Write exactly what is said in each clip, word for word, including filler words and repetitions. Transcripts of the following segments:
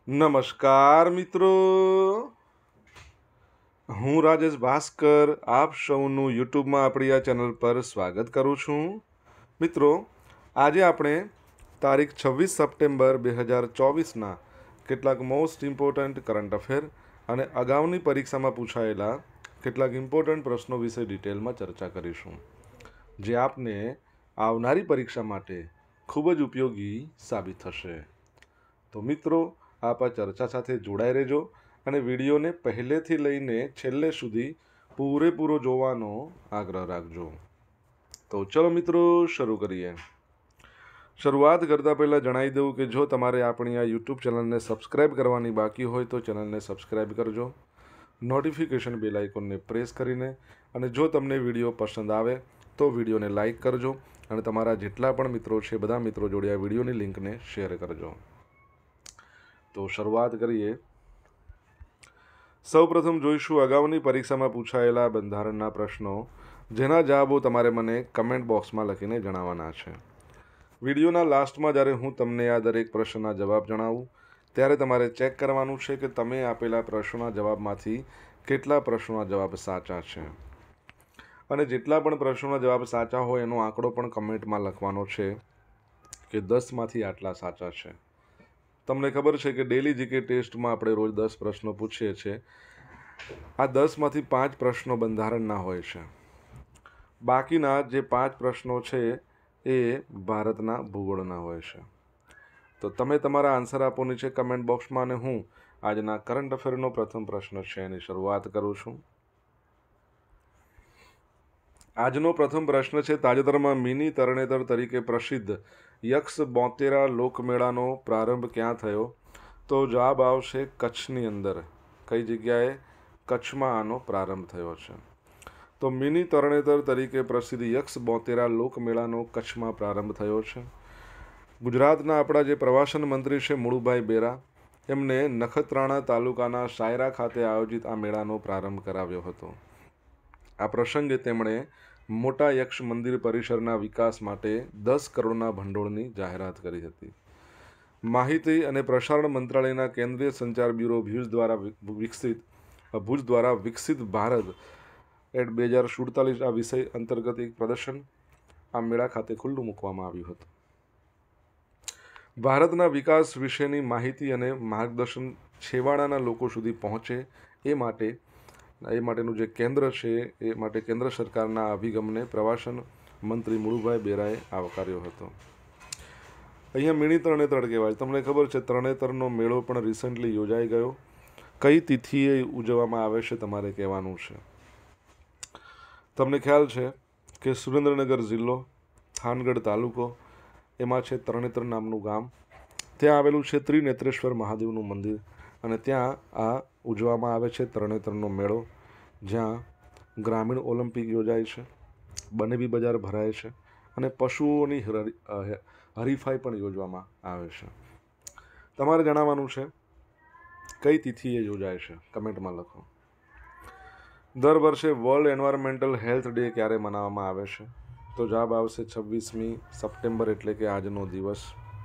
નમસ્કાર મિત્રો, હું રાજેશ ભાસ્કર આપ સૌનું યુટ્યુબમાં આપણી આ ચેનલ પર સ્વાગત કરું છું। મિત્રો, આજે આપણે તારીખ છવ્વીસ સપ્ટેમ્બર બે હજાર ચોવીસના કેટલાક મોસ્ટ ઇમ્પોર્ટન્ટ કરંટ અફેર અને અગાઉની પરીક્ષામાં પૂછાયેલા કેટલાક ઇમ્પોર્ટન્ટ પ્રશ્નો વિશે ડિટેલમાં ચર્ચા કરીશું, જે આપને આવનારી પરીક્ષા માટે ખૂબ જ ઉપયોગી સાબિત થશે। તો મિત્રો, આપ આ ચર્ચા સાથે જોડાઈ રહેજો અને વિડીયોને પહેલેથી લઈને છેલ્લે સુધી પૂરેપૂરો જોવાનો આગ્રહ રાખજો। તો ચલો મિત્રો, શરૂ કરીએ। શરૂઆત કરતાં પહેલાં જણાવી દઉં કે જો તમારે આપણી આ યુટ્યુબ ચેનલને સબસ્ક્રાઈબ કરવાની બાકી હોય તો ચેનલને સબસ્ક્રાઈબ કરજો, નોટિફિકેશન બેલ આઇકોનને પ્રેસ કરીને, અને જો તમને વિડીયો પસંદ આવે તો વિડીયોને લાઇક કરજો અને તમારા જેટલા પણ મિત્રો છે બધા મિત્રો જોડે આ વિડીયોની લિંકને શેર કરજો। તો શરૂઆત કરીએ। સૌપ્રથમ જોઈશું અગાઉની પરીક્ષામાં પૂછાયેલા બંધારણના પ્રશ્નો, જેના જવાબો તમારે મને કમેન્ટ બોક્સમાં લખીને જણાવવાના છે। વિડીયોના લાસ્ટમાં જ્યારે હું તમને આ દરેક પ્રશ્નના જવાબ જણાવું ત્યારે તમારે ચેક કરવાનું છે કે તમે આપેલા પ્રશ્નોના જવાબમાંથી કેટલા પ્રશ્નોના જવાબ સાચા છે, અને જેટલા પણ પ્રશ્નોના જવાબ સાચા હોય એનો આંકડો પણ કમેન્ટમાં લખવાનો છે કે દસમાંથી આટલા સાચા છે। તમને ખબર છે કે ડેલી જીકે ટેસ્ટમાં આપણે રોજ દસ પ્રશ્નો પૂછીએ છીએ। આ દસમાંથી પાંચ પ્રશ્નો બંધારણના હોય છે, બાકીના જે પાંચ પ્રશ્નો છે એ ભારતના ભૂગોળના હોય છે। તો તમે તમારા આન્સર આપો નીચે કમેન્ટ બોક્સમાં, અને હું આજના કરંટ અફેરનો પ્રથમ પ્રશ્ન છે એની શરૂઆત કરું છું। આજનો પ્રથમ પ્રશ્ન છે, તાજેતરમાં મિની તરણેતર તરીકે પ્રસિદ્ધ યક્ષ બોતેરા લોકમેળાનો પ્રારંભ ક્યાં થયો? તો જવાબ આવશે કચ્છની અંદર। કઈ જગ્યાએ? કચ્છમાં આનો પ્રારંભ થયો છે। તો મિની તરણેતર તરીકે પ્રસિદ્ધ યક્ષ બોતેરા લોકમેળાનો કચ્છમાં પ્રારંભ થયો છે। ગુજરાતના આપણા જે પ્રવાસન મંત્રી છે મુળુભાઈ બેરા, એમને નખત્રાણા તાલુકાના સાયરા ખાતે આયોજિત આ મેળાનો પ્રારંભ કરાવ્યો હતો। આ પ્રસંગે તેમણે મોટા યક્ષ મંદિર પરિસરના વિકાસ માટે દસ કરોડના ભંડોળની જાહેરાત કરી હતી। માહિતી અને પ્રસારણ મંત્રાલયના કેન્દ્રીય સંચાર બ્યુરો ભુજ દ્વારા વિકસિત ભુજ દ્વારા વિકસિત ભારત એટ બે હજાર સુડતાલીસ આ વિષય અંતર્ગત એક પ્રદર્શન આ મેળા ખાતે ખુલ્લું મૂકવામાં આવ્યું હતું। ભારતના વિકાસ વિશેની માહિતી અને માર્ગદર્શન છેવાડાના લોકો સુધી પહોંચે એ માટે એ માટેનું જે કેન્દ્ર છે એ માટે કેન્દ્ર સરકારના અભિગમને પ્રવાસન મંત્રી મુળુભાઈ બેરાએ આવકાર્યો હતો। અહીંયા મિની તરણેતર કહેવાય। તમને ખબર છે તરણેતરનો મેળો પણ રિસન્ટલી યોજાઈ ગયો। કઈ તિથિએ ઉજવવામાં આવે છે તમારે કહેવાનું છે। તમને ખ્યાલ છે કે સુરેન્દ્રનગર જિલ્લો, થાનગઢ તાલુકો, એમાં છે તરણેતર નામનું ગામ। ત્યાં આવેલું છે ત્રિનેત્રેશ્વર મહાદેવનું મંદિર, અને ત્યાં આ ઉજવવામાં આવે છે તરણેતરનો મેળો, જ્યાં ગ્રામીણ ઓલિમ્પિક યોજાય છે, બનેવી બજાર ભરાય છે, અને પશુઓની હરીફાઈ પણ યોજવામાં આવે છે। તમારે જણાવવાનું છે કઈ તિથિએ યોજાય છે, કમેન્ટમાં લખો। દર વર્ષે વર્લ્ડ એન્વાયરમેન્ટલ હેલ્થ ડે ક્યારે મનાવવામાં આવે છે? તો જવાબ આવશે છવ્વીસમી સપ્ટેમ્બર, એટલે કે આજનો દિવસ।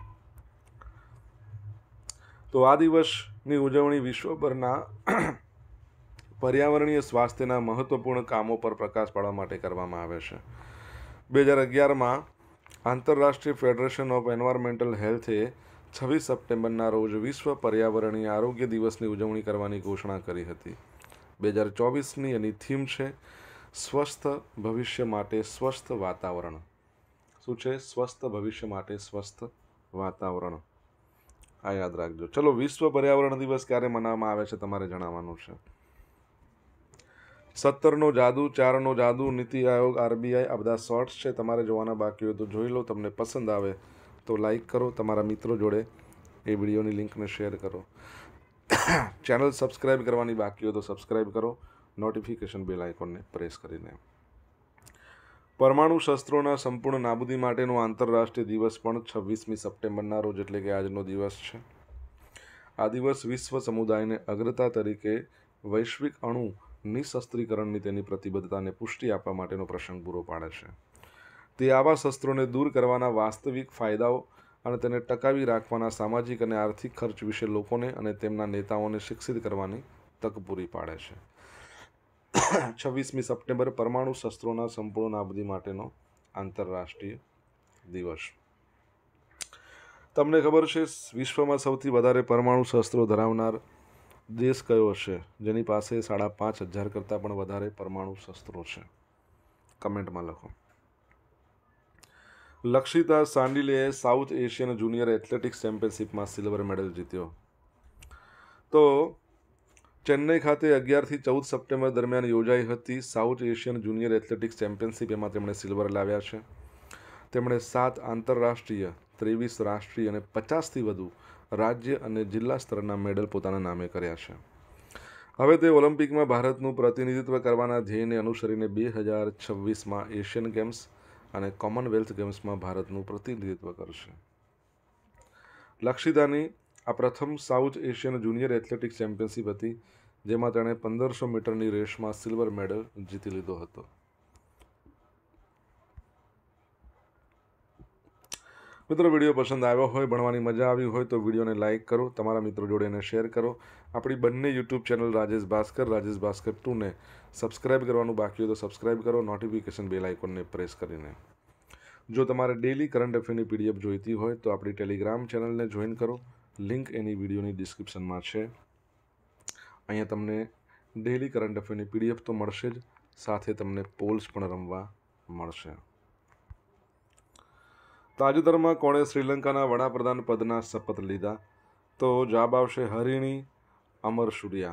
તો આ દિવસની ઉજવણી વિશ્વભરના પર્યાવરણીય સ્વાસ્થ્યના મહત્વપૂર્ણ કામો પર પ્રકાશ પાડવા માટે કરવામાં આવે છે। બે હજાર અગિયારમાં આંતરરાષ્ટ્રીય ફેડરેશન ઓફ એન્વાયરમેન્ટલ હેલ્થે છવ્વીસ સપ્ટેમ્બરના રોજ વિશ્વ પર્યાવરણીય આરોગ્ય દિવસની ઉજવણી કરવાની ઘોષણા કરી હતી। બે હજાર ચોવીસની એની થીમ છે સ્વસ્થ ભવિષ્ય માટે સ્વસ્થ વાતાવરણ। શું છે? સ્વસ્થ ભવિષ્ય માટે સ્વસ્થ વાતાવરણ। આ યાદ રાખજો। ચલો, વિશ્વ પર્યાવરણ દિવસ ક્યારે મનાવવામાં આવે છે તમારે જણાવવાનું છે। સત્તરનો જાદુ, ચારનો જાદુ, નીતિ આયોગ, આરબીઆઈ, આ બધા શોર્ટ્સ છે, તમારે જોવાના બાકી હોય તો જોઈ લો। તમને પસંદ આવે તો લાઈક કરો, તમારા મિત્રો જોડે એ વિડીયોની લિંકને શેર કરો। ચેનલ સબસ્ક્રાઈબ કરવાની બાકી હોય તો સબસ્ક્રાઈબ કરો, નોટિફિકેશન બેલ આઇકોનને પ્રેસ કરીને। પરમાણુ શસ્ત્રોના સંપૂર્ણ નાબૂદી માટેનો આંતરરાષ્ટ્રીય દિવસ પણ છવ્વીસમી સપ્ટેમ્બરના રોજ, એટલે કે આજનો દિવસ છે। આ દિવસ વિશ્વ સમુદાયને અગ્રતા તરીકે વૈશ્વિક અણુ નિશસ્ત્રીકરણની તેની પ્રતિબદ્ધતાને પુષ્ટિ આપવા માટેનો પ્રસંગ પૂરો પાડે છે। તે આવા શસ્ત્રોને દૂર કરવાના વાસ્તવિક ફાયદાઓ અને તેને ટકાવી રાખવાના સામાજિક અને આર્થિક ખર્ચ વિશે લોકોને અને તેમના નેતાઓને શિક્ષિત કરવાની તક પૂરી પાડે છે. છવ્વીસમી સપ્ટેમ્બર પરમાણુ શસ્ત્રોના સંપૂર્ણ નાબૂદી માટેનો આંતરરાષ્ટ્રીય દિવસ. તમને ખબર છે વિશ્વમાં સૌથી વધારે પરમાણુ શસ્ત્રો ધરાવનાર દેશ કયો હશે, જેની પાસે સાડા પાંચ હજાર કરતાં પણ વધારે પરમાણુ શસ્ત્રો છે? કમેન્ટમાં લખો. લક્ષિતા સાંડિલેએ સાઉથ એશિયન જુનિયર એથ્લેટિક્સ ચેમ્પિયનશિપમાં સિલ્વર મેડલ જીત્યો. તો ચેન્નઈ ખાતે અગિયારથી ચૌદ સપ્ટેમ્બર દરમિયાન યોજાઈ હતી south Asian junior athletics championship. એમાં તેમણે સિલ્વર લાવ્યા છે. તેમણે સાત આંતરરાષ્ટ્રીય, ત્રેવીસ રાષ્ટ્રીય અને પચાસથી વધુ રાજ્ય અને જિલ્લા સ્તરના મેડલ પોતાના નામે કર્યા છે. હવે તે ઓલિમ્પિકમાં ભારતનું પ્રતિનિધિત્વ કરવાના ધ્યેયને અનુસરીને બે હજાર છવ્વીસમાં એશિયન ગેમ્સ અને કોમનવેલ્થ ગેમ્સમાં ભારતનું પ્રતિનિધિત્વ કરશે. લક્ષિતાની આ પ્રથમ south Asian junior athletics championship હતી, જેમાં તેણે પંદરસો મીટરની રેસમાં સિલ્વર મેડલ જીતી લીધો હતો. મિત્રો, વિડીયો પસંદ આવ્યો હોય, ભણવાની મજા આવી હોય તો વિડીયોને લાઇક કરો, તમારા મિત્રો જોડે એને શેર કરો. આપણી બંને યુટ્યુબ ચેનલ રાજેશ ભાસ્કર, રાજેશ ભાસ્કર ટુને સબસ્ક્રાઇબ કરવાનું બાકી હોય તો સબસ્ક્રાઇબ કરો, નોટિફિકેશન બેલ આઇકોનને પ્રેસ કરીને. જો તમારે ડેલી કરંટ અફેરની પીડીએફ જોઈતી હોય તો આપણી ટેલિગ્રામ ચેનલને જોઈન કરો. લિંક એની વિડીયોની ડિસ્ક્રિપ્શનમાં છે. અહીંયા તમને ડેલી કરંટ અફેરની પીડીએફ તો મળશે જ, સાથે તમને પોલ્સ પણ રમવા મળશે. તાજેતરમાં કોણે શ્રીલંકાના વડાપ્રધાન પદના શપથ લીધા? તો જવાબ આવશે હરિણી અમરસુરિયા.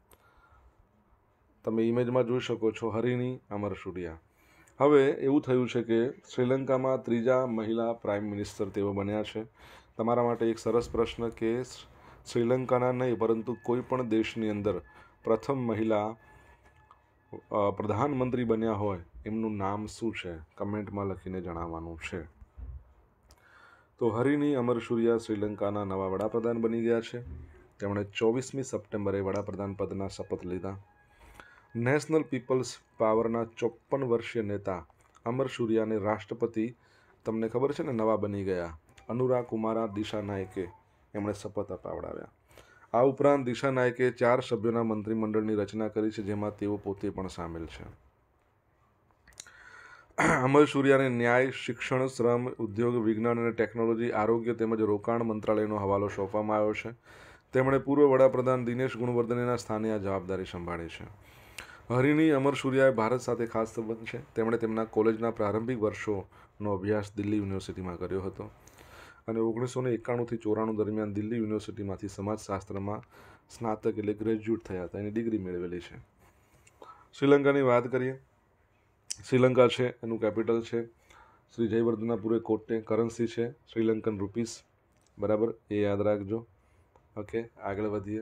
તમે ઇમેજમાં જોઈ શકો છો, હરિણી અમરસુરિયા. હવે એવું થયું છે કે શ્રીલંકામાં ત્રીજા મહિલા પ્રાઇમ મિનિસ્ટર તેઓ બન્યા છે. તમારા માટે એક સરસ પ્રશ્ન કે શ્રીલંકાના નહીં પરંતુ કોઈ પણ દેશની અંદર પ્રથમ મહિલા પ્રધાનમંત્રી બન્યા હોય એમનું નામ શું છે? કમેન્ટમાં લખીને જણાવવાનું છે. તો હરિણી અમરસુરિયા શ્રીલંકાના નવા વડાપ્રધાન બની ગયા છે. તેમણે ચોવીસમી સપ્ટેમ્બરે વડાપ્રધાન પદના શપથ લીધા. નેશનલ પીપલ્સ પાવરના ચોપન વર્ષીય નેતા અમરસુરિયાને રાષ્ટ્રપતિ, તમને ખબર છે ને, નવા બની ગયા અનુરા કુમારા દિશાનાયકે એમણે શપથ અપાવડાવ્યા. આ ઉપરાંત દિશાનાયકે ચાર સભ્યોના મંત્રીમંડળની રચના કરી છે, જેમાં તેઓ પોતે પણ સામેલ છે. અમરસુરિયાને ન્યાય, શિક્ષણ, શ્રમ, ઉદ્યોગ, વિજ્ઞાન અને ટેકનોલોજી, આરોગ્ય તેમજ રોકાણ મંત્રાલયનો હવાલો સોંપવામાં આવ્યો છે. તેમણે પૂર્વ વડાપ્રધાન દિનેશ ગુણવર્ધનેના સ્થાને આ જવાબદારી સંભાળી છે. હરિણી અમરસુરિયાએ ભારત સાથે ખાસ સંબંધ છે. તેમણે તેમના કોલેજના પ્રારંભિક વર્ષોનો અભ્યાસ દિલ્હી યુનિવર્સિટીમાં કર્યો હતો અને ઓગણીસો ને એકાણુંથી ચોરાણું દરમિયાન દિલ્હી યુનિવર્સિટીમાંથી સમાજશાસ્ત્રમાં સ્નાતક એટલે ગ્રેજ્યુએટ થયા હતા. એની ડિગ્રી મેળવેલી છે. શ્રીલંકાની વાત કરીએ. શ્રીલંકા છે, એનું કેપિટલ છે શ્રી જયવર્ધનાપુરે કોટે. કરન્સી છે શ્રીલંકન રૂપીસ. બરાબર, એ યાદ રાખજો. ઓકે, આગળ વધીએ.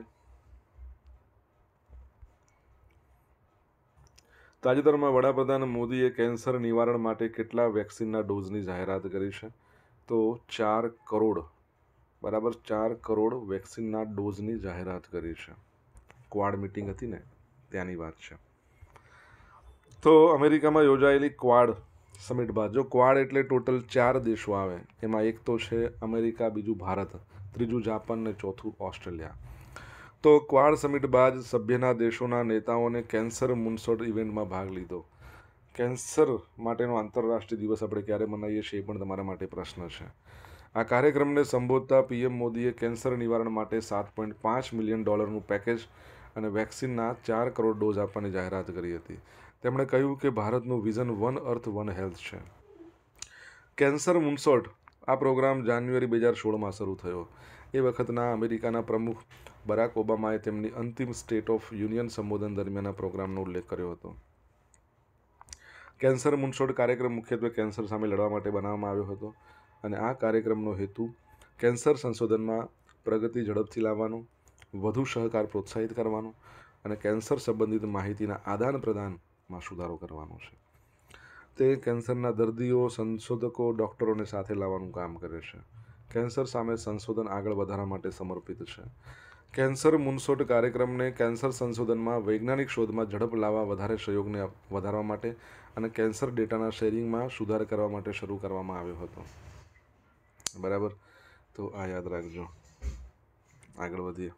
તાજેતરમાં વડાપ્રધાન મોદીએ કેન્સર નિવારણ માટે કેટલા વેક્સિનના ડોઝની જાહેરાત કરી છે? તો ચાર કરોડ. બરાબર, ચાર કરોડ વેક્સિનના ડોઝની જાહેરાત કરી છે. ક્વાડ મિટિંગ હતી ને, ત્યાંની વાત છે. તો અમેરિકામાં યોજાયેલી ક્વાડ સમિટ બાદ, જો ક્વાડ એટલે ટોટલ ચાર દેશો આવે, એમાં એક તો છે અમેરિકા, બીજું ભારત, ત્રીજું જાપાન ને ચોથું ઓસ્ટ્રેલિયા. તો ક્વાડ સમિટ બાદ સભ્યના દેશોના નેતાઓને કેન્સર મૂનશોટ ઇવેન્ટમાં ભાગ લીધો. કેન્સર માટેનો આંતરરાષ્ટ્રીય દિવસ આપણે ક્યારે મનાવીએ છીએ એ પણ તમારા માટે પ્રશ્ન છે. આ કાર્યક્રમને સંબોધતા પીએમ મોદીએ કેન્સર નિવારણ માટે સાત પોઈન્ટ પાંચ મિલિયન ડોલરનું પેકેજ અને વેક્સિનના ચાર કરોડ ડોઝ આપવાની જાહેરાત કરી હતી. તેમણે કહ્યું કે ભારતનું vision one earth one health છે. કેન્સર મૂનશોટ આ પ્રોગ્રામ જાન્યુઆરી બે હજાર સોળમાં શરૂ થયો. એ વખતના અમેરિકાના પ્રમુખ બરાક ઓબામાએ તેમની અંતિમ સ્ટેટ ઓફ યુનિયન સંબોધન દરમિયાન આ પ્રોગ્રામનો ઉલ્લેખ કર્યો હતો. કેન્સર મૂનશોટ કાર્યક્રમ મુખ્યત્વે કેન્સર સામે લડવા માટે બનાવવામાં આવ્યો હતો અને આ કાર્યક્રમનો હેતુ કેન્સર સંશોધનમાં પ્રગતિ ઝડપથી લાવવાનો, વધુ સહકાર પ્રોત્સાહિત કરવાનો અને કેન્સર સંબંધિત માહિતીના આદાન પ્રદાનમાં સુધારો કરવાનો છે. તે કેન્સરના દર્દીઓ, સંશોધકો, ડૉક્ટરોને સાથે લાવવાનું કામ કરે છે. કેન્સર સામે સંશોધન આગળ વધારવા માટે સમર્પિત છે. કેન્સર મૂનશોટ કાર્યક્રમને કેન્સર સંશોધનમાં વૈજ્ઞાનિક શોધમાં ઝડપ લાવવા, વધારે સહયોગને વધારવા માટે અને કેન્સર ડેટાના શેરિંગમાં સુધાર કરવા માટે શરૂ કરવામાં આવ્યો હતો. બરાબર. તો આ યાદ રાખજો. આગળ વધીએ.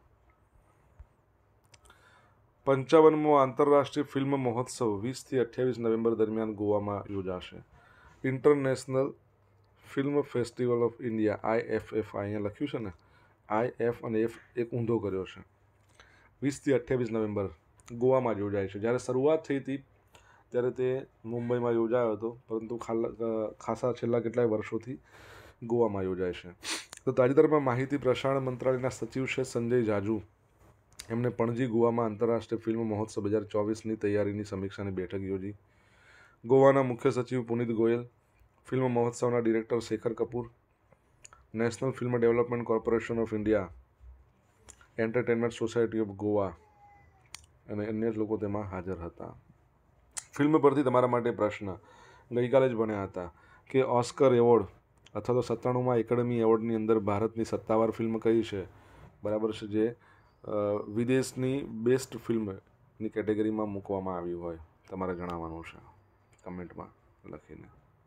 પંચાવનમો આંતરરાષ્ટ્રીય ફિલ્મ મહોત્સવ વીસથી અઠ્યાવીસ નવેમ્બર દરમિયાન ગોવામાં યોજાશે. International film festival of India I F F અહીંયા લખ્યું છે ને, આઈ એફ અને એફ એક ઊંધો કર્યો છે. વીસથી અઠ્યાવીસ નવેમ્બર ગોવામાં યોજાય છે. જ્યારે શરૂઆત થઈ હતી ત્યારે તે મુંબઈમાં યોજાયો હતો, પરંતુ ખાસા છેલ્લા કેટલાય વર્ષોથી ગોવામાં યોજાય છે. તો તાજેતરમાં માહિતી પ્રસારણ મંત્રાલયના સચિવ છે સંજય જાજુ, એમણે પણજી ગોવામાં આંતરરાષ્ટ્રીય ફિલ્મ મહોત્સવ બે હજાર ચોવીસની તૈયારીની સમીક્ષાની બેઠક યોજી. ગોવાના મુખ્ય સચિવ પુનિત ગોયલ, ફિલ્મ મહોત્સવના director Shekhar Kapur, national film development corporation of India, entertainment society of Goa અને અન્ય લોકો તેમાં હાજર હતા. ફિલ્મ પરથી તમારા માટે પ્રશ્ન ગઈકાલે જ ભણ્યા હતા કે ઓસ્કર એવોર્ડ અથવા તો સત્તાણુંમાં એકેડમી એવોર્ડની અંદર ભારતની સત્તાવાર ફિલ્મ કઈ છે, બરાબર છે, જે વિદેશની બેસ્ટ ફિલ્મની કેટેગરીમાં મૂકવામાં આવી હોય. તમારે જણાવવાનું છે કમેન્ટમાં લખીને.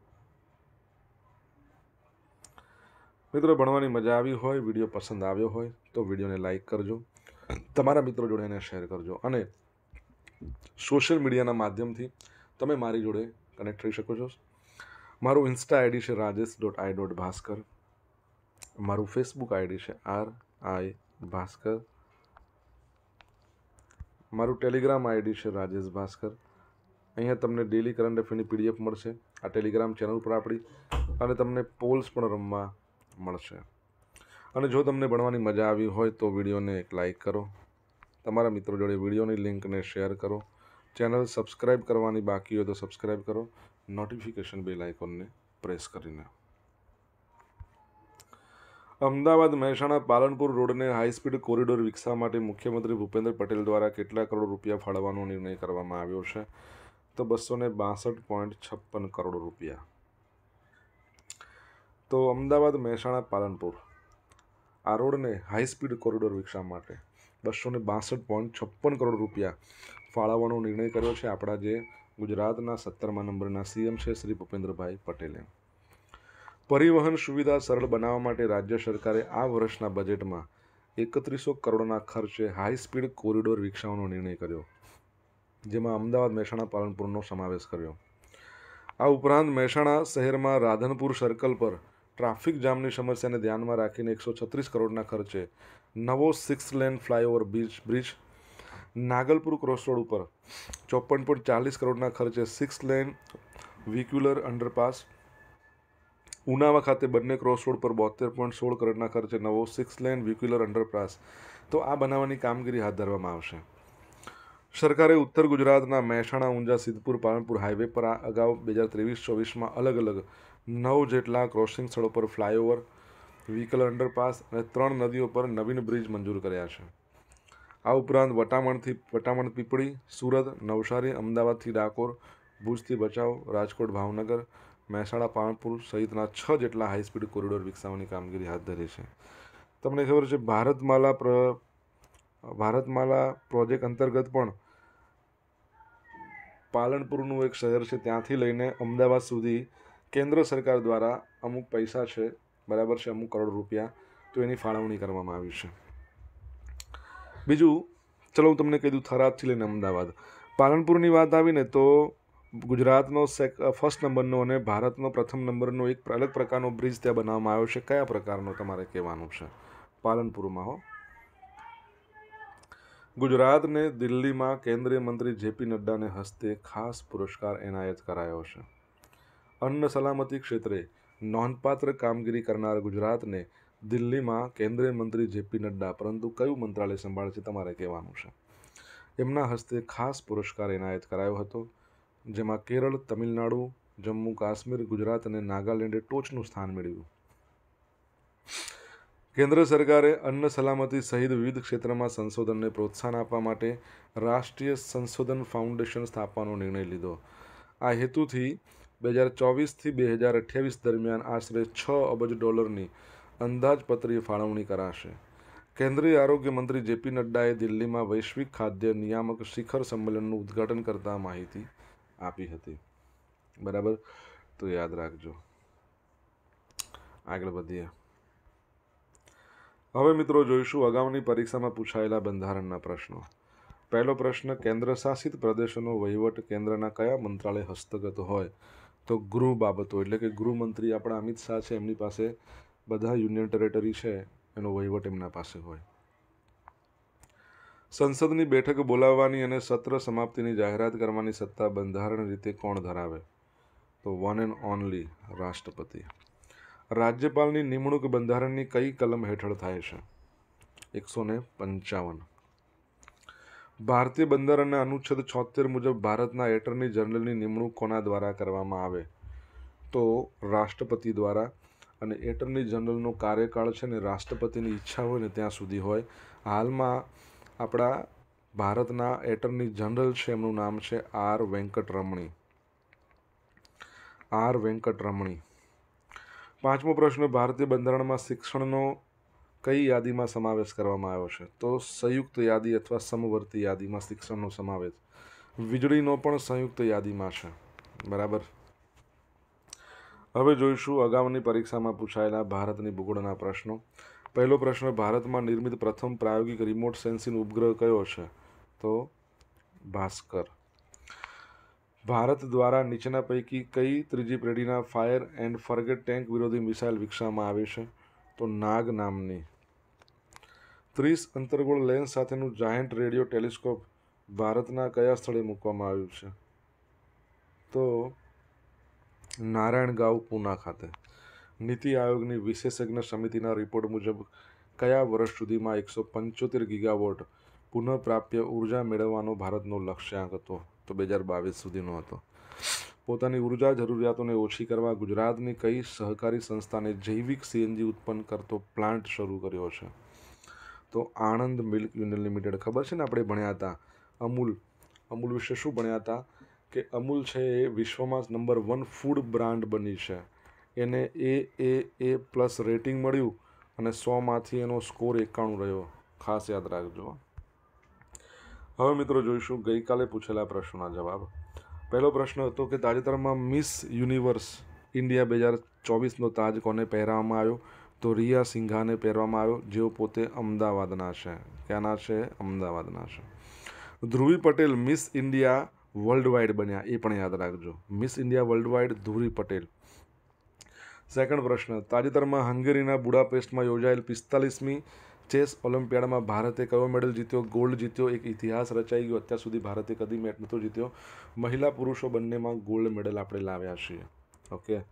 મિત્રો, ભણવાની મજા આવી હોય, વિડીયો પસંદ આવ્યો હોય તો વિડીયોને લાઈક કરજો, તમારા મિત્રો જોડે એને શેર કરજો અને સોશિયલ મીડિયાના માધ્યમથી તમે મારી જોડે કનેક્ટ થઈ શકો છો. મારું ઇન્સ્ટા આઈડી છે Rajesh dot I dot Bhaskar. મારું ફેસબુક આઈડી છે આર આઈ ભાસ્કર. મારું ટેલિગ્રામ આઈડી છે રાજેશ ભાસ્કર. અહીંયા તમને ડેલી કરંટ અફેરની પીડીએફ મળશે આ ટેલિગ્રામ ચેનલ પર આપણી, અને તમને પોલ્સ પણ રમવા મળશે. અને જો તમને ભણવાની મજા આવી હોય તો વિડીયોને એક લાઈક કરો, તમારા મિત્રો જોડે વિડીયોની લિંકને શેર કરો, ચેનલ સબસ્ક્રાઈબ કરવાની બાકી હોય તો સબસ્ક્રાઈબ કરો, નોટિફિકેશન બેલ આઇકોનને પ્રેસ કરીને. અમદાવાદ મહેસાણા પાલનપુર રોડને હાઈસ્પીડ કોરિડોર વિકસાવવા માટે મુખ્યમંત્રી ભૂપેન્દ્ર પટેલ દ્વારા કેટલા કરોડ રૂપિયા ફાળવવાનો નિર્ણય કરવામાં આવ્યો છે? તો બસો ને બાસઠ પોઈન્ટ છપ્પન કરોડ રૂપિયા. તો અમદાવાદ મહેસાણા પાલનપુર આ રોડને હાઈસ્પીડ કોરિડોર વિકસાવવા માટે બસો ને બાસઠ પોઈન્ટ છપ્પન કરોડ રૂપિયા ફાળવવાનો નિર્ણય કર્યો છે આપણા જે ગુજરાતના સત્તરમા નંબરના સીએમ છે શ્રી ભૂપેન્દ્રભાઈ પટેલે. પરિવહન સુવિધા સરળ બનાવવા માટે રાજ્ય સરકારે આ વર્ષના બજેટમાં એકત્રીસો કરોડના ખર્ચે હાઈસ્પીડ કોરિડોર વિકસાવવાનો નિર્ણય કર્યો, જેમાં અમદાવાદ મહેસાણા પાલનપુરનો સમાવેશ કર્યો. આ ઉપરાંત મહેસાણા શહેરમાં રાધનપુર સર્કલ પર ટ્રાફિક જામની સમસ્યાને ધ્યાનમાં રાખીને એકસો છત્રીસ કરોડના ખર્ચે નવો six lane flyover bridge bridge Nagalpur cross road ઉપર ચોપન પોઈન્ટ ચાલીસ કરોડના ખર્ચે six lane vehicular underpass, Unava ખાતે બંને ક્રોસ રોડ પર બોતેર પોઈન્ટ સોળ કરોડના ખર્ચે નવો સિક્સ લેન વ્હીક્યુલર અંડરપાસ. તો આ બનાવવાની કામગીરી હાથ ધરવામાં આવશે. સરકારે ઉત્તર ગુજરાતના મહેસાણા ઊંઝા સિદ્ધપુર પાલનપુર હાઈવે પર આ અગાઉ બે હજાર ત્રેવીસ ચોવીસમાં અલગ અલગ નવ જેટલા ક્રોસિંગ સ્થળો પર ફ્લાયઓવર, વ્હીકલ અંડરપાસ અને ત્રણ નદીઓ પર નવીન બ્રિજ મંજૂર કર્યા છે. આ ઉપરાંત વટામણથી વટામણ પીપળી, સુરત, નવસારી, અમદાવાદથી ડાકોર, ભુજથી ભચાઉ, રાજકોટ ભાવનગર, મહેસાણા પાલનપુર સહિતના છ જેટલા હાઈસ્પીડ કોરિડોર વિકસાવવાની કામગીરી હાથ ધરી છે. તમને ખબર છે ભારતમાલા પ્ર ભારતમાલા પ્રોજેક્ટ અંતર્ગત પણ પાલનપુરનું એક શહેર છે ત્યાંથી લઈને અમદાવાદ સુધી કેન્દ્ર સરકાર દ્વારા અમુક પૈસા છે, બરાબર છે, અમુક કરોડ રૂપિયા, તો એની ફાળવણી કરવામાં આવી છે. બીજું ચલો હું તમને કહી દઉં, થરાદથી લઈને અમદાવાદ પાલનપુરની વાત આવીને તો ગુજરાતનો સેક ફર્સ્ટ નંબરનો અને ભારતનો પ્રથમ નંબરનો એક અલગ પ્રકારનો બ્રિજ ત્યાં બનાવવામાં આવ્યો છે. કયા પ્રકારનો તમારે કહેવાનું છે? પાલનપુરમાં હો. ગુજરાતને દિલ્હીમાં કેન્દ્રીય મંત્રી જેપી નડ્ડાને હસ્તે ખાસ પુરસ્કાર એનાયત કરાયો છે. અન્ન સલામતી ક્ષેત્રે નોંધપાત્ર કામગીરી કરનાર ગુજરાતને દિલ્હીમાં કેન્દ્રીય મંત્રી જેપી નડ્ડા, પરંતુ કયું મંત્રાલય સંભાળે છે તમારે કહેવાનું છે, એમના હસ્તે ખાસ પુરસ્કાર એનાયત કરાયો હતો, જેમાં કેરળ, તમિલનાડુ, જમ્મુ કાશ્મીર, ગુજરાત અને નાગાલેન્ડે ટોચનું સ્થાન મેળવ્યું. કેન્દ્ર સરકારે અન્ન સલામતી સહિત વિવિધ ક્ષેત્રમાં સંશોધનને પ્રોત્સાહન આપવા માટે રાષ્ટ્રીય સંશોધન ફાઉન્ડેશન સ્થાપવાનો નિર્ણય લીધો. આ હેતુથી બે હજાર ચોવીસથી બે હજાર અઠ્યાવીસ દરમિયાન આશરે છ અબજ ડોલરની અંદાજપત્રીય ફાળવણી કરાશે. કેન્દ્રીય આરોગ્ય મંત્રી જેપી નડ્ડાએ દિલ્હીમાં વૈશ્વિક ખાદ્ય નિયામક શિખર સંમેલનનું ઉદ્ઘાટન કરતા માહિતી આપી હતી. બરાબર, તો યાદ રાખજો. આગળ વધીએ. હવે મિત્રો જોઈશું અગાઉની પરીક્ષામાં પૂછાયેલા બંધારણના પ્રશ્નો. પહેલો પ્રશ્ન, કેન્દ્ર શાસિત પ્રદેશોનો વહીવટ કેન્દ્રના કયા મંત્રાલય હસ્તગત હોય? તો ગૃહ બાબતો એટલે કે ગૃહમંત્રી આપણા અમિત શાહ છે, એમની પાસે બધા યુનિયન ટેરેટરી છે એનો વહીવટ એમના પાસે હોય. સંસદની બેઠક બોલાવવાની અને સત્ર સમાપ્તિની જાહેરાત કરવાની સત્તા બંધારણ રીતે કોણ ધરાવે? તો વન એન્ડ ઓનલી રાષ્ટ્રપતિ. રાજ્યપાલની નિમણૂક બંધારણની કઈ કલમ હેઠળ થાય છે? એકસો ને પંચાવન. ભારતીય બંધારણના અનુચ્છેદ છોતેર મુજબ ભારતના એટર્ની જનરલની નિમણૂક કોના દ્વારા કરવામાં આવે? તો રાષ્ટ્રપતિ દ્વારા. અને એટર્ની જનરલનો કાર્યકાળ છે ને રાષ્ટ્રપતિની ઈચ્છા હોય ને ત્યાં સુધી હોય. હાલમાં આપણા ભારતના એટર્ની જનરલ છે એમનું નામ છે આર વેંકટરમણી. આર વેંકટરમણી. પાંચમો પ્રશ્ન, ભારતીય બંધારણમાં શિક્ષણનો કઈ યાદીમાં સમાવેશ કરવામાં આવ્યો છે? તો સંયુક્ત યાદી અથવા સમવર્તી યાદીમાં શિક્ષણનો સમાવેશ. વીજળીનો પણ સંયુક્ત યાદીમાં છે. બરાબર. હવે જોઈશું અગાઉની પરીક્ષામાં પૂછાયેલા ભારતની ભૂગોળના પ્રશ્નો. પહેલો પ્રશ્ન, ભારતમાં નિર્મિત પ્રથમ પ્રાયોગિક રિમોટ સેન્સિંગ ઉપગ્રહ કયો છે? તો ભાસ્કર. ભારત દ્વારા નીચેના પૈકી કઈ ત્રીજી પેઢીના ફાયર એન્ડ ફરગેટ ટેન્ક વિરોધી મિસાઇલ વિકસાવવામાં આવી છે? તો નાગ નામની. ત્રીસ અંતર્ગોળ લેન્સ સાથેનું જાયન્ટ રેડિયો ટેલિસ્કોપ ભારતના કયા સ્થળે મૂકવામાં આવ્યું છે? તો નારાયણગાંવ પૂના ખાતે. નીતિ આયોગની વિશેષજ્ઞ સમિતિના રિપોર્ટ મુજબ કયા વર્ષ સુધીમાં એકસો પંચોતેર ગીગાવોટ પુનઃપ્રાપ્ય ઉર્જા મેળવવાનો ભારતનો લક્ષ્યાંક હતો? તો બે હજાર બાવીસ સુધીનો હતો. પોતાની ઉર્જા જરૂરિયાતોને ઓછી કરવા ગુજરાતની કઈ સહકારી સંસ્થાને જૈવિક સીએનજી ઉત્પન્ન કરતો પ્લાન્ટ શરૂ કર્યો છે? તો આણંદ મિલ્ક યુનિયન લિમિટેડ. ખબર છે ને આપણે ભણ્યા હતા અમૂલ. અમૂલ વિશે શું ભણ્યા હતા કે અમૂલ છે એ વિશ્વમાં નંબર વન ફૂડ બ્રાન્ડ બની છે. એને એ એ એ પ્લસ રેટિંગ મળ્યું અને સોમાંથી એનો સ્કોર એકાણું રહ્યો. ખાસ યાદ રાખજો. હવે મિત્રો જોઈશું ગઈકાલે પૂછેલા પ્રશ્નોના જવાબ. પહેલો પ્રશ્ન હતો કે તાજેતરમાં મિસ યુનિવર્સ ઇન્ડિયા બે હજાર ચોવીસનો તાજ કોને પહેરાવવામાં આવ્યો? તો રિયા સિંઘાને પહેરવામાં આવ્યો, જેઓ પોતે અમદાવાદના છે. ક્યાંના છે? અમદાવાદના છે. Dhruvi Patel miss India world wide બન્યા, એ પણ યાદ રાખજો. Miss India world wide Dhruvi Patel. Second પ્રશ્ન, તાજેતરમાં હંગેરીના બુડાપેસ્ટમાં યોજાયેલ પિસ્તાલીસમી ચેસ ઓલિમ્પિયાડમાં ભારતે કયો મેડલ જીત્યો? ગોલ્ડ જીત્યો. એક ઇતિહાસ રચાઈ ગયો. અત્યાર સુધી ભારતે કદી મેચ નહોતો જીત્યો. મહિલા પુરુષો બંનેમાં ગોલ્ડ મેડલ આપણે લાવ્યા છીએ. ઓકે.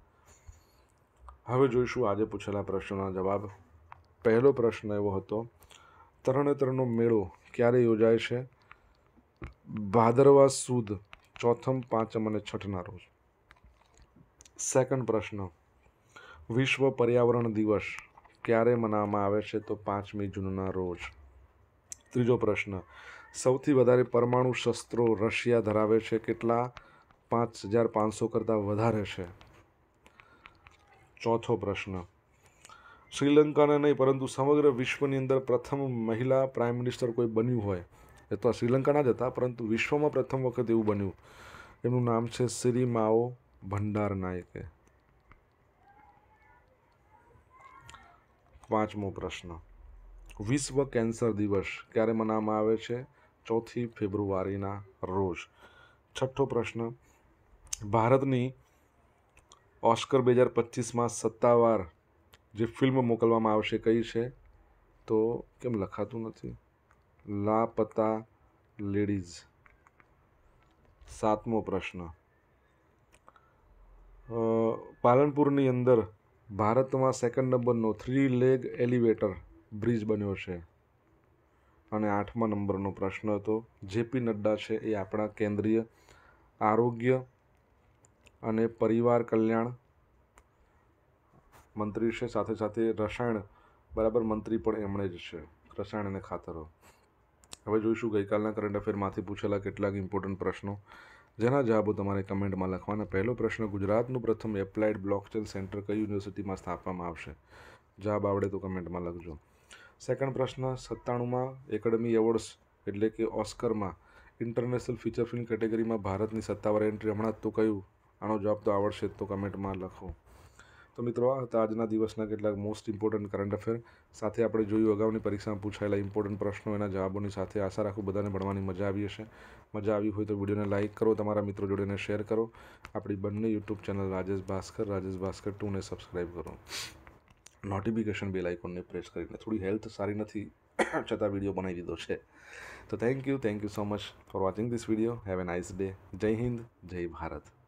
હવે જોઈશું આજે પૂછેલા પ્રશ્નોના જવાબ. પહેલો પ્રશ્ન એવો હતો, તરણેતરનો મેળો ક્યારે યોજાય છે? ભાદરવા સુદ ચોથમ, પાંચમ અને છઠના રોજ. સેકન્ડ પ્રશ્ન, વિશ્વ પર્યાવરણ દિવસ ક્યારે મનાવવામાં આવે છે? તો પાંચમી જૂનના રોજ. ત્રીજો પ્રશ્ન, સૌથી વધારે પરમાણુ શસ્ત્રો રશિયા ધરાવે છે. કેટલા? પાંચ હજાર પાંચસો કરતાં વધારે છે. ચોથો પ્રશ્ન, શ્રીલંકાને નહીં પરંતુ સમગ્ર વિશ્વની અંદર પ્રથમ મહિલા પ્રાઇમ મિનિસ્ટર કોઈ બન્યું હોય, એ તો શ્રીલંકાના જ હતા પરંતુ વિશ્વમાં પ્રથમ વખત એવું બન્યું, એનું નામ છે સિરિમાઓ ભંડારનાયકે. પાંચમો પ્રશ્ન, વિશ્વ કેન્સર દિવસ ક્યારે મનાવવામાં આવે છે? ચોથી ફેબ્રુઆરીના રોજ. છઠ્ઠો પ્રશ્ન, ભારતની ઓસ્કર બે હજાર પચીસમાં સત્તાવાર જે ફિલ્મ મોકલવામાં આવશે કઈ છે? તો કેમ લખાતું નથી? લાપતા લેડીઝ. સાતમો પ્રશ્ન, પાલનપુરની અંદર ભારતમાં સેકન્ડ નંબરનો થ્રી લેગ એલિવેટર બ્રિજ બન્યો છે. અને આઠમા નંબરનો પ્રશ્ન હતો, જેપી નડ્ડા છે એ આપણા કેન્દ્રીય આરોગ્ય અને પરિવાર કલ્યાણ મંત્રી છે, સાથે સાથે રસાયણ બરાબર મંત્રી પણ એમણે જ છે, રસાયણ અને ખાતરો. હવે જોઈશું ગઈકાલના કરંટ અફેરમાંથી પૂછેલા કેટલાક ઇમ્પોર્ટન્ટ પ્રશ્નો, જેના જવાબો તમારે કમેન્ટમાં લખવાના. પહેલો પ્રશ્ન, ગુજરાતનું પ્રથમ એપ્લાઇડ બ્લોકચેન સેન્ટર કઈ યુનિવર્સિટીમાં સ્થાપવામાં આવશે? જવાબ આવડે તો કમેન્ટમાં લખજો. સેકન્ડ પ્રશ્ન, સત્તાણુંમાં એકેડમી એવોર્ડ્સ એટલે કે ઓસ્કરમાં ઇન્ટરનેશનલ ફીચર ફિલ્મ કેટેગરીમાં ભારતની સત્તાવાર એન્ટ્રી હમણાં તો કયું? આનો જવાબ તો આવડશે તો કમેન્ટમાં લખો. તો મિત્રો આ હતા આજના દિવસના કેટલાક મોસ્ટ ઇમ્પોર્ટન્ટ કરંટ અફેર. સાથે આપણે જોયું અગાઉની પરીક્ષામાં પૂછાયેલા ઇમ્પોર્ટન્ટ પ્રશ્નો એના જવાબોની સાથે. આશા રાખું બધાને ભણવાની મજા આવી હશે. મજા આવી હોય તો વિડીયોને લાઇક કરો, તમારા મિત્રો જોડેને શેર કરો. આપણી બંને યુટ્યુબ ચેનલ રાજેશ ભાસ્કર રાજેશ ભાસ્કર ટુને સબસ્ક્રાઈબ કરો. નોટિફિકેશન બેલ આઇકોનને પ્રેસ કરીને. થોડી હેલ્થ સારી નથી છતાં વિડીયો બનાવી દીધો છે. તો thank you thank you so much for watching this video. Have a nice day. Jai Hind, જય ભારત.